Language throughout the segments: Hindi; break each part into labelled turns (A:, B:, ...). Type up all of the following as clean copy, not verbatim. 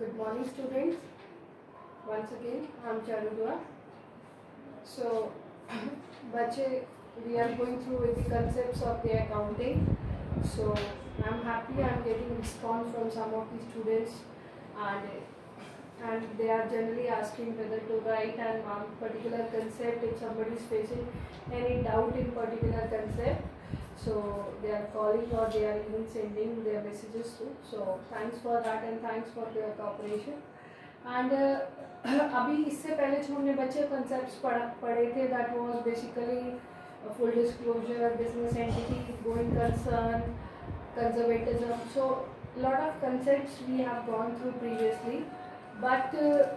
A: Good morning, students. Once again, I am Charudua. So, बच्चे, we are going through with the concepts of the accounting. So, I am happy I am getting response from some of the students, and they are generally asking whether to write and one particular concept if somebody is facing any doubt in particular concept. So they are calling or they are even sending their messages too. So thanks for that and thanks for your cooperation. And अभी इससे पहले जो हमने बच्चे concepts पढ़े थे, that was basically full disclosure, business entity, going concern, conservatism. So lot of concepts we have gone through previously, but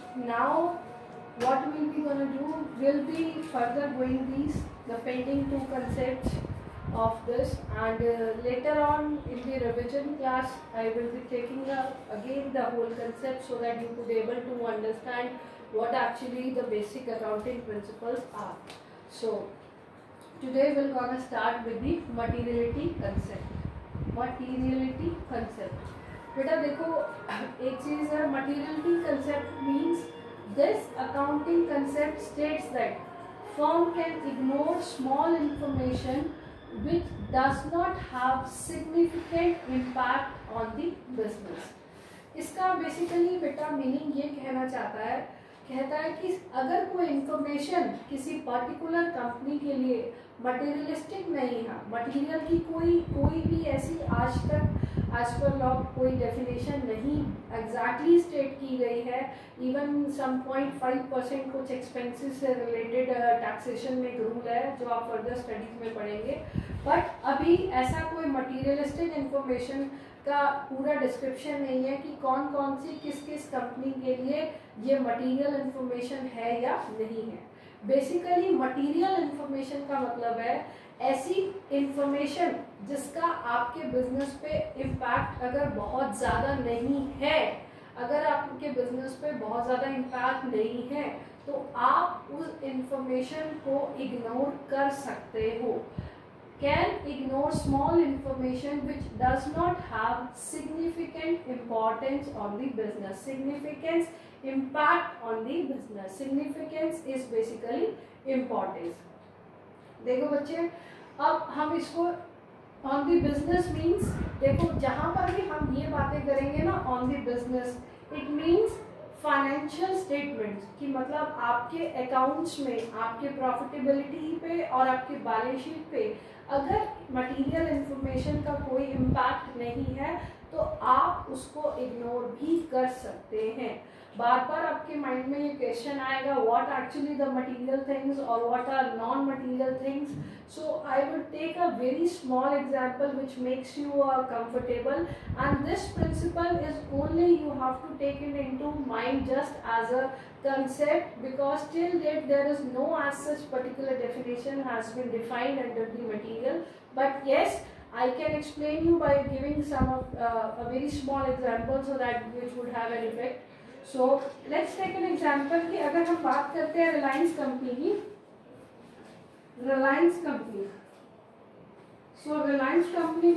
A: now what we'll be going to do, we'll be further going the pending two concepts of this, and later on in the revision class I will be taking again the whole concept so that you could able to understand what actually the basic accounting principles are. So today we're gonna start with the materiality concept. Materiality concept, बेटा देखो एक चीज है, materiality concept means this accounting concept states that firm can ignore small information which does not have significant impact on the business. इसका बेसिकली बेटा मीनिंग ये कहता है कि अगर कोई इंफॉर्मेशन किसी पर्टिकुलर कंपनी के लिए मटेरियलिस्टिक नहीं है, मटेरियल की कोई भी ऐसी आज पर लॉ कोई डेफिनेशन नहीं एग्जैक्टली स्टेट की गई है, इवन सम 0.5% कुछ एक्सपेंसेस से रिलेटेड टैक्सेशन में एक रूल है जो आप फर्दर स्टडीज में पढ़ेंगे, बट अभी ऐसा कोई मटेरियलिस्टिक इंफॉर्मेशन का पूरा डिस्क्रिप्शन नहीं है कि कौन कौन सी किस कंपनी के लिए ये मटेरियल इंफॉर्मेशन है या नहीं है. बेसिकली मटेरियल इंफॉर्मेशन का मतलब है ऐसी इंफॉर्मेशन जिसका आपके बिजनेस पे इम्पैक्ट अगर बहुत ज़्यादा नहीं है, अगर आपके बिजनेस पे बहुत ज़्यादा इम्पैक्ट नहीं है तो आप उस इंफॉर्मेशन को इग्नोर कर सकते हो. Can ignore small information which does not have significant importance on the business. Significance, impact on the business. Significance is basically importance. देखो बच्चे, अब हम इसको on the business means, देखो जहाँ पर भी हम ये बातें करेंगे ना on the business, it means financial statements की मतलब आपके अकाउंट्स में आपके प्रॉफिटेबिलिटी पे और आपके बैलेंस शीट पे अगर मटेरियल इंफॉर्मेशन का कोई इम्पैक्ट नहीं है तो आप उसको इग्नोर भी कर सकते हैं. बार बार आपके माइंड में ये क्वेश्चन आएगा, what actually the material things और what are non material things. So I will take a very small example which makes you comfortable, and this principle is only you have to take it into mind just as a concept, because till date there is no as such particular definition has been defined under the material, but yes, I can explain you by giving some of a very small example so that which would have an effect. So let's take an example कि अगर हम बात करते हैं रिलायंस कंपनी की, Reliance company, so Reliance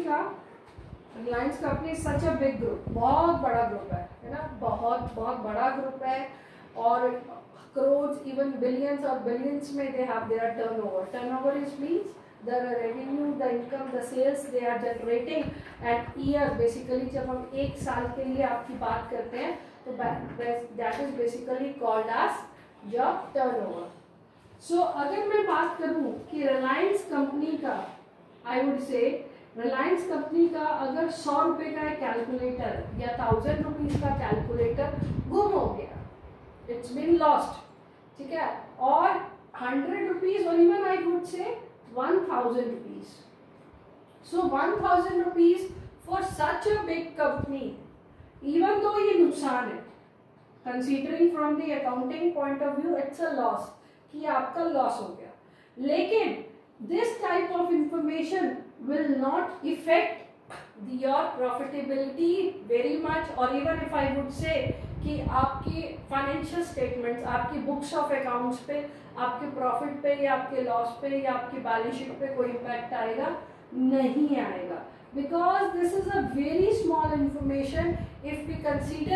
A: company such a big group, बहुत बड़ा ग्रुप है ना, बहुत बड़ा ग्रुप है और crores, even billions or billions में they have their turnover. Turnover is means the revenue, the income, the sales they are generating at year. Basically जब हम एक साल के लिए आपकी बात करते हैं तो that is basically called as your turnover. So अगर मैं बात करूँ कि रिलायंस कंपनी का, I would say Reliance company का अगर 100 रुपये का कैलकुलेटर या 1000 रुपीज़ का कैलकुलेटर गुम हो गया, it's been lost, ठीक है, और 100 रुपीज और even I would say 1000 rupees. So 1000 rupees for such a big company, even though ये नुकसान है, considering from the accounting point of view it's a loss कि आपका लॉस हो गया, लेकिन this type of information will not effect your profitability very much, और even if I would say कि आपकी फाइनेंशियल स्टेटमेंट्स, आपकी बुक्स ऑफ अकाउंट्स पे, आपके प्रॉफिट पे या आपके लॉस पे या आपकी बैलेंस शीट पे कोई इम्पैक्ट आएगा नहीं आएगा. because this is a very small information if we consider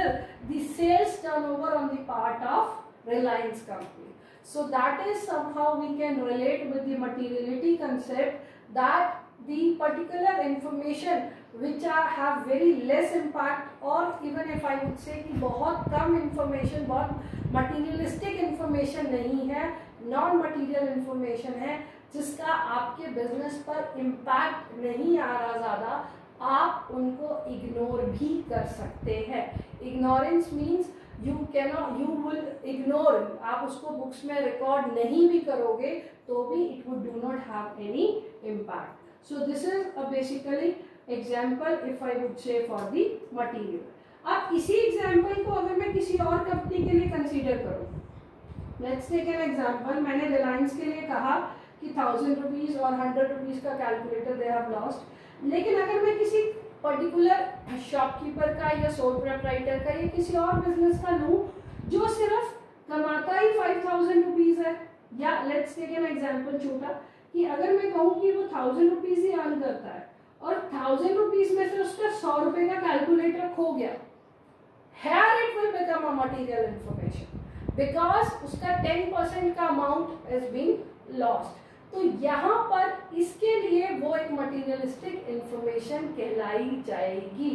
A: the sales turnover on the part of Reliance company. So that is somehow we can relate with the materiality concept, that the particular information which have very less impact, or even if I would say कि बहुत कम information, बहुत materialistic information नहीं है, non material information है, जिसका आपके business पर impact नहीं आ रहा ज़्यादा, आप उनको इग्नोर भी कर सकते हैं. Ignorance means you will ignore, आप उसको बुक्स में रिकॉर्ड नहीं भी करोगे तो भी it would do not have any impact. So this is a basically example if I would say for the material. अब इसी example को अगर मैं किसी और कंपनी के लिए कंसीडर करूँ, let's take an example. मैंने रिलायंस के लिए कहा कि 1000 रुपीज़ और 100 रुपीज़ का कैलकुलेटर दे हैव लॉस्ट, लेकिन अगर मैं किसी पर्टिकुलर शॉपकीपर का या सोल प्रोप्राइटर का या किसी और बिजनेस का लूँ जो सिर्फ कमाता ही 5000 रुपीज़ है, या लेट्स टेक एन एग्जांपल छोटा, कि अगर मैं कहूँ कि वो 1000 रुपीज़ ही अर्न करता है और 1000 रुपीज़ में से उसका 100 रुपये का कैलकुलेटर खो गया, here it will become a material information because उसका 10% का अमाउंट has been lost. तो यहाँ पर इसके लिए वो एक मटीरियलिस्टिक इंफॉर्मेशन कहलाई जाएगी,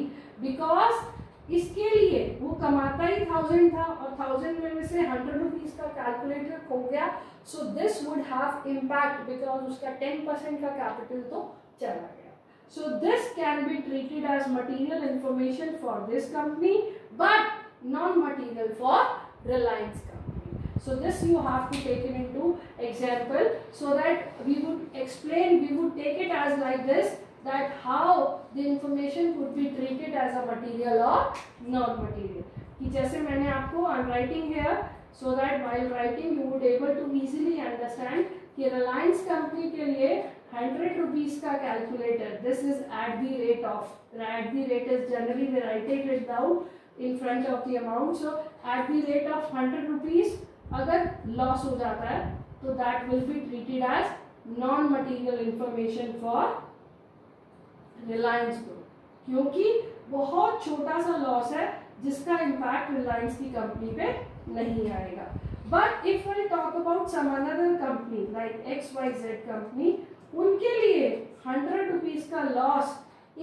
A: बिकॉज इसके लिए वो कमाता ही 1000 था और 1000 में से 100 रुपीज़ का कैलकुलेटर खो गया, so this would have impact because उसका 10% का कैपिटल तो चला गया. So this can be treated as material information for this company but non material for Reliance company. So this you have to take it into example so that we would explain, we would take it as like this, that how the information could be treated as a material or non-material. कि जैसे मैंने आपको I'm writing here so that while writing you would able to easily understand कि Reliance company के लिए 100 rupees का calculator, this is at the rate of, at the rate is generally we write it down in front of the amount, so at the rate of 100 rupees अगर लॉस हो जाता है तो that will be treated as non material information for Reliance group, क्योंकि बहुत छोटा सा लॉस है जिसका इम्पैक्ट रिलायंस की कंपनी पे नहीं आएगा. But if we talk about some another company like XYZ company, उनके लिए 100 रुपीज का लॉस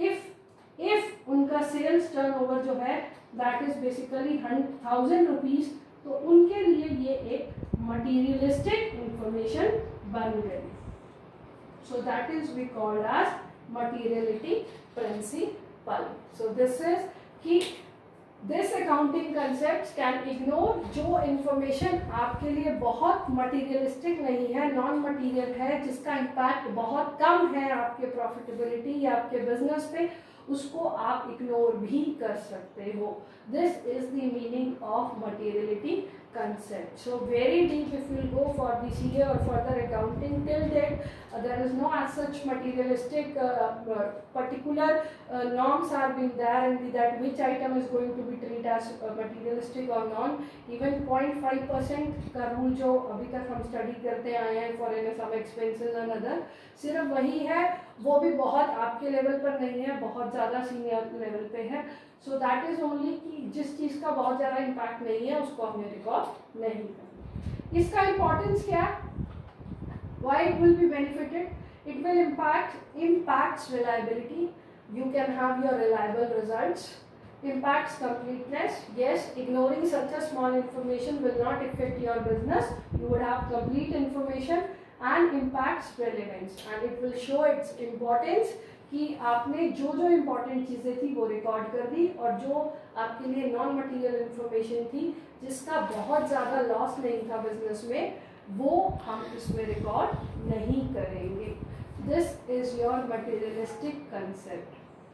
A: इफ उनका सेल्स टर्नओवर जो है दैट इज बेसिकली 1000 रुपीज, तो उनके लिए ये एक मटीरियलिस्टिक इंफॉर्मेशन बन गई. So that is we called as materiality principle. So this is कि this accounting concept can ignore जो इंफॉर्मेशन आपके लिए बहुत मटीरियलिस्टिक नहीं है, नॉन मटीरियल है, जिसका इम्पैक्ट बहुत कम है आपके प्रॉफिटेबिलिटी या आपके बिजनेस पे, उसको आप इग्नोर भी कर सकते हो. This is the meaning of materiality concept. So very deep if you go for the CA or further accounting, till date there is no as such materialistic particular norms are being there and that which item is going to be treated as materialistic or non. Even 0.5% का रूल जो अभी तक हम स्टडी करते आए हैं for some expenses and other, सिर्फ वही है, वो भी बहुत आपके लेवल पर नहीं है, बहुत ज़्यादा सीनियर लेवल पे है. सो दैट इज ओनली कि जिस चीज़ का बहुत ज़्यादा इम्पैक्ट नहीं है उसको हमें रिकॉर्ड नहीं करना. इसका इम्पोर्टेंस क्या है, why it will be benefited, it will impacts reliability, you can have your reliable results. Impacts completeness, yes, ignoring such a small information will not affect your business, you would have complete information. And impacts relevance, and it will show its importance कि आपने जो जो इम्पोर्टेंट चीज़ें थी वो रिकॉर्ड कर दी, और जो आपके लिए नॉन मटीरियल इंफॉर्मेशन थी जिसका बहुत ज़्यादा लॉस नहीं था बिजनेस में, वो हम इसमें रिकॉर्ड नहीं करेंगे. This is your materialistic concept.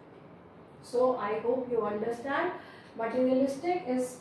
A: So I hope you understand. Materialistic is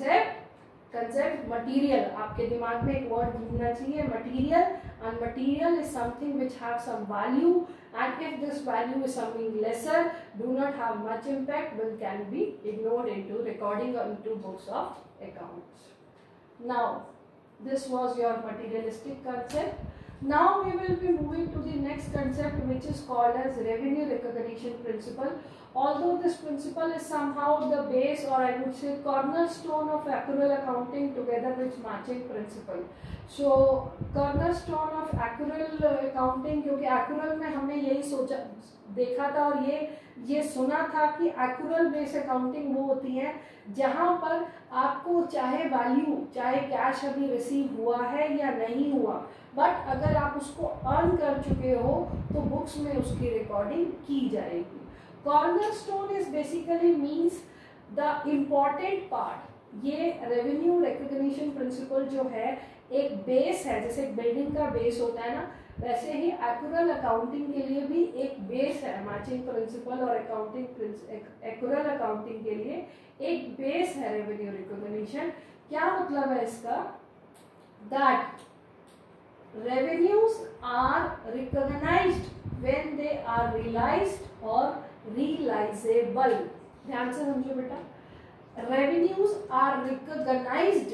A: concept material, आपके दिमाग में एक वर्ड घूमना चाहिए, material. And material is something which have some value, and if this value is something lesser, do not have much impact, but can be ignored into recording or into books of accounts. Now, this was your materialistic concept. Now we will be moving to the next concept, which is called as revenue recognition principle. Although this principle is somehow the base, or I would say cornerstone of accrual accounting together with matching principle. So cornerstone of accrual accounting, क्योंकि accrual में हमने यही सोचा देखा था और ये सुना था कि accrual based accounting वो होती है जहाँ पर आपको चाहे वैल्यू, चाहे कैश अभी रिसीव हुआ है या नहीं हुआ, बट अगर आप उसको अर्न कर चुके हो तो बुक्स में उसकी रिकॉर्डिंग की जाएगी. Cornerstone is basically means the important part. ये रेवेन्यू रिकॉग्निशन प्रिंसिपल जो है एक बेस है, जैसे एक बिल्डिंग का बेस होता है ना, वैसे ही एक्यूरल अकाउंटिंग के लिए भी एक बेस है. मैचिंग प्रिंसिपल और एक्यूरल अकाउंटिंग के लिए एक बेस है रेवेन्यू रिकॉग्निशन. क्या मतलब है इसका? That revenues are recognized when they are realized or realizable. ध्यान से समझो बेटा. Revenues are recognized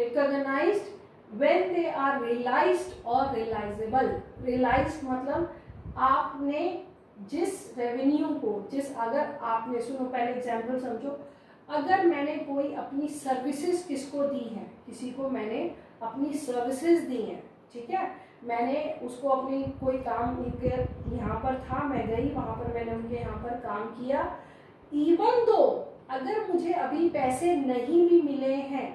A: when they are realized or realizable. Realized मतलब आपने जिस रेवेन्यू को, अगर आपने, सुनो पहले एग्जाम्पल समझो. अगर मैंने कोई अपनी सर्विसेज किसको दी है, किसी को मैंने अपनी सर्विसेज दी हैं, ठीक है, मैंने उसको अपनी कोई काम, उनके यहाँ पर था, मैं गई वहाँ पर, मैंने उनके यहाँ पर काम किया. इवन दो अगर मुझे अभी पैसे नहीं भी मिले हैं,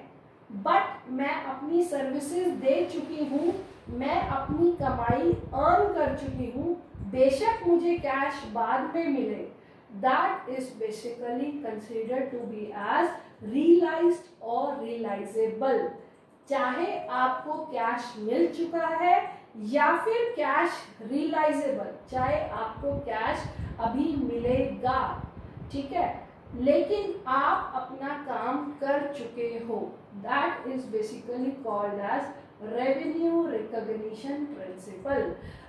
A: बट मैं अपनी सर्विसेज दे चुकी हूँ, मैं अपनी कमाई अर्न कर चुकी हूँ, बेशक मुझे कैश बाद में मिले, that is basically considered to be as realized or realizable. चाहे आपको कैश मिल चुका है या फिर कैश रियलाइजेबल, चाहे आपको कैश अभी मिलेगा, ठीक है, लेकिन आप अपना काम कर चुके हो, that is basically called as revenue recognition principle.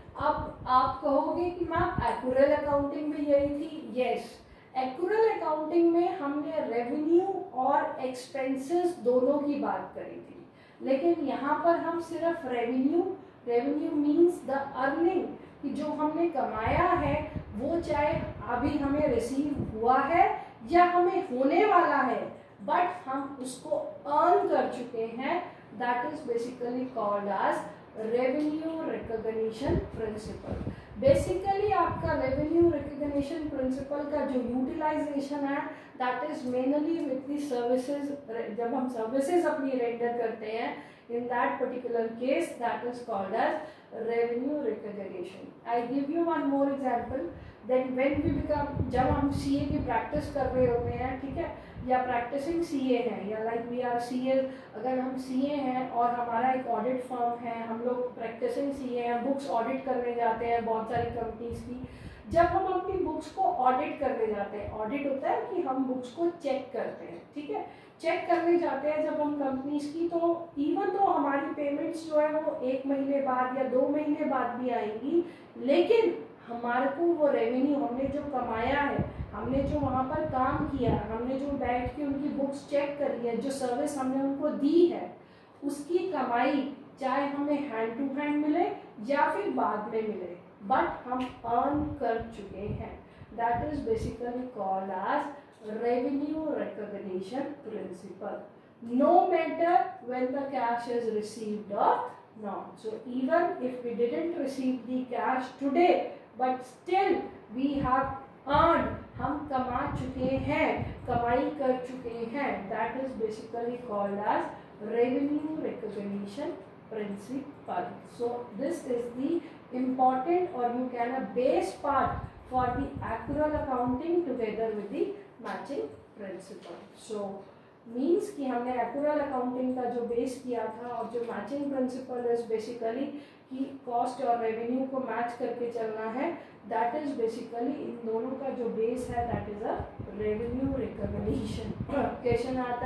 A: अब आप कहोगे कि मैम एक्यूरल अकाउंटिंग में यही थी. यस, एक्यूरल अकाउंटिंग में हमने रेवेन्यू और एक्सपेंसेस दोनों की बात करी थी, लेकिन यहाँ पर हम सिर्फ रेवेन्यू मीन्स द अर्निंग, कि जो हमने कमाया है वो चाहे अभी हमें रिसीव हुआ है या हमें होने वाला है, बट हम उसको अर्न कर चुके हैं, that is basically called as revenue recognition principle. Basically आपका रेवेन्यू रिकॉग्निशन प्रिंसिपल का जो यूटिलाइजेशन है, that is mainly with the services. जब हम सर्विसेज अपनी रेंडर करते हैं, in that particular case that is called as revenue recognition. I give you one more example that when we become, जब हम CA की प्रैक्टिस कर रहे होते हैं, ठीक है, या प्रैक्टिसिंग CA हैं, या लाइक वी आर CA, अगर हम CA हैं और हमारा एक ऑडिट फर्म है, हम लोग प्रैक्टिसिंग CA हैं, बुक्स ऑडिट करने जाते हैं बहुत सारी कंपनीज की. जब हम अपनी बुक्स को ऑडिट करने जाते हैं, ऑडिट होता है कि हम बुक्स को चेक करते हैं, ठीक है, चेक करने जाते हैं जब हम कंपनीज की, तो इवन तो हमारी पेमेंट्स जो है वो 1 महीने बाद या 2 महीने बाद भी आएंगी, लेकिन हमारे को वो रेवेन्यू, हमने जो कमाया है, हमने जो वहाँ पर काम किया, हमने जो बैठ के उनकी बुक्स चेक करी है, जो सर्विस हमने उनको दी है, उसकी कमाई चाहे हमें हैंड टू हैंड मिले या फिर बाद में मिले, बट हम अर्न कर चुके हैं. That is basically called as revenue recognition principle, no matter when the cash is received or not. So even if we didn't receive the cash today, but still we have earned, हम कमा चुके हैं, कमाई कर चुके हैं, that is basically called as revenue recognition principle. So this is the important, or you can a base part for the accrual accounting together with the matching principle. So means कि हमने एक्यूरल अकाउंटिंग का जो बेस किया था, और जो मैचिंग प्रिंसिपल इज बेसिकली कि कॉस्ट और रेवेन्यू को मैच करके चलना है, दैट इज बेसिकली इन दोनों का जो बेस है, that is a revenue recognition. Question आता है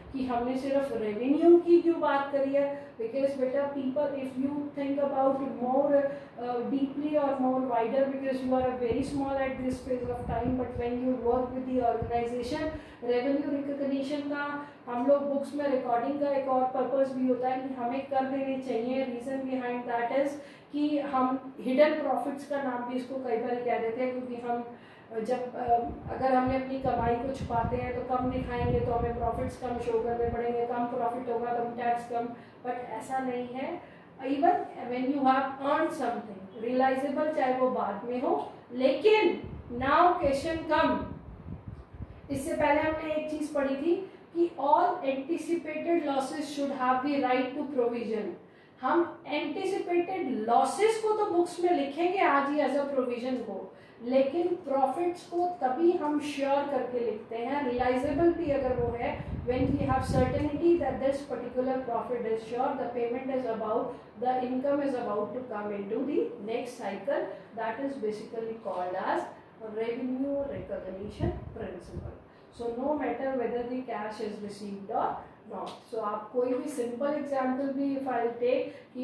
A: कि हमने सिर्फ रेवेन्यू की क्यों बात करी है, बिकॉज बेटा people if you think about more deeply और more wider, because you are very small at this phase of time, but when you work with the organisation, revenue recognition का हम लोग बुक्स में रिकॉर्डिंग का एक और पर्पस भी होता है कि हमें कर देने चाहिए। रीजन बिहाइंड दैट इज कि हम हिडन प्रॉफिट्स का नाम भी इसको कई बार कह देते हैं, क्योंकि हम जब अगर हमने अपनी कमाई को छुपाते हैं तो कम दिखाएंगे तो हमें प्रॉफिट्स कम शो करने पड़ेंगे, कम प्रॉफिट होगा तो टैक्स कम, बट ऐसा नहीं है। Even when you have earn something realisable, चाहे वो बाद में हो, लेकिन नाउ क्वेश्चन कम, इससे पहले हमने एक चीज पढ़ी थी कि all anticipated losses should have the right to provision. हम एंटिसिपेटेड लॉसेस को तो बुक्स में लिखेंगे आज ही एज अ प्रोविजन को, लेकिन प्रॉफिट्स को तभी हम श्योर करके लिखते हैं, रियलाइजेबल भी अगर वो है, when we have certainty that this particular profit is sure, the payment is about, the income is about to come into the next cycle, that is basically called as revenue recognition principle. So no matter whether the cash is received or not. So आप कोई भी simple example भी if I'll take कि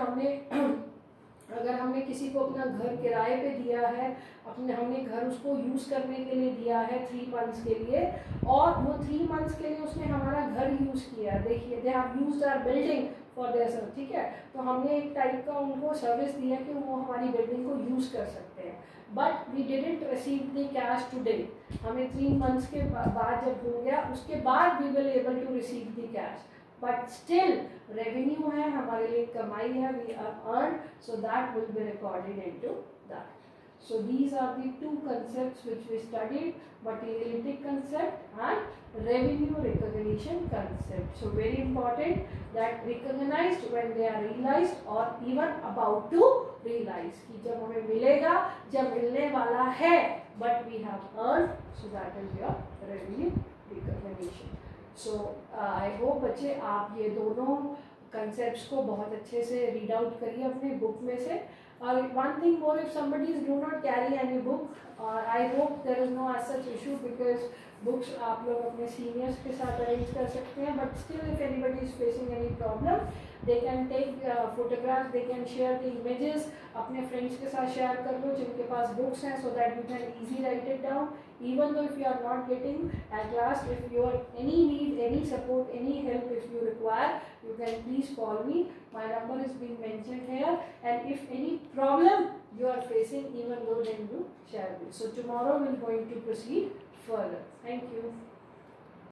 A: अगर हमने किसी को अपना घर किराए पे दिया है, हमने घर उसको यूज़ करने के लिए दिया है 3 months के लिए, और वो 3 months के लिए उसने हमारा घर यूज़ किया, देखिए they have used our building for their service, ठीक है, तो हमने एक टाइप का उनको सर्विस दिया कि वो हमारी बिल्डिंग को यूज़ कर सकते हैं, but we didn't receive the cash today, हमें 3 months के बाद जब हो गया उसके बाद we will able to receive the cash, but still revenue है, हमारे लिए कमाई है, we are earned, so that will be recorded into that. So these are the two concepts which we studied, materialistic concept and revenue recognition concept. So very important that recognized when they are realized or even about to realize, कि जब हमें मिलेगा, जब मिलने वाला है, but we have earned, so that is your revenue recognition. So I hope बच्चे आप ये दोनों कंसेप्ट्स को बहुत अच्छे से रीड आउट करिए अपने बुक में से, और one thing more, if somebody's do not carry any book, I hope there is no as such issue, because books आप लोग अपने सीनियर्स के साथ अरेंज कर सकते हैं, but still if anybody is facing any problem they can take photographs, they can share the images, अपने फ्रेंड्स के साथ शेयर कर लो जिनके पास बुक्स हैं, so that you can easy write it down. Even though if you are not getting at last, if you are any need, any support, any help if you require, you can please call me. My number is being mentioned here, and if any problem you are facing, even though, then you share it. So tomorrow we are going to proceed further. Thank you.